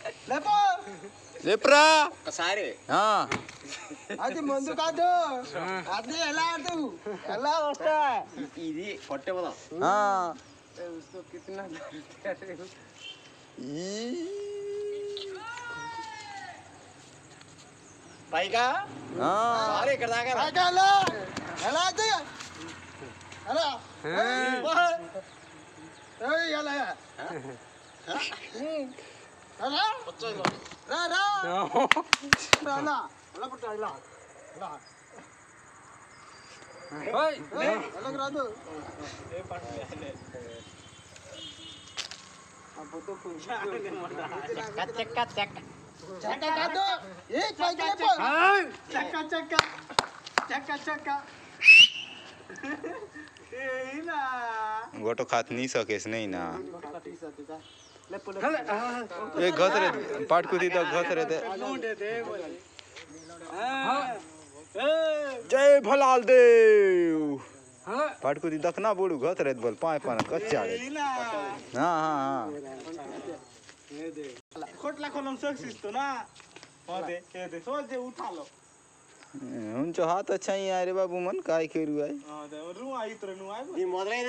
లేపో లేపురా ఒక్కసారి అది ముందు కాదు అది ఎలా ఆడు ఎలా వస్తా ఇది కొట్టేవదాం उसको कितना పైగా సారీ ఇక్కడ దాకా రా. ఎలా ఎలా అది ఎలా ఏయ్ ఎలా ఎలా రా రా ఎలా ఎలా పట్టు ఎలా ఎలా ఓయ్ ఎలా రాదు ఏ పట్టు అబ్బో చెక్క చెక్క చెక్క కాదు ఏ పైకి లేపో చెక్క చెక్క చెక్క చెక్క ए ना गोटो खात नहीं सकेस नहीं ना लेपो ये घस रहे पाटकुदी तो घस रहे थे जय भलाल देव पाटकुदी दखना बोलू घस रहे बोल पाए पाना कच्चा हाँ हाँ हाँ खोटला खोलम सक्सिस्तो ना दे सोच दे उठा लो उनचो हाथ अच्छा ही आ रे बाबू मन काय करू आय रू आई तो रू आई ఈ మొదలైన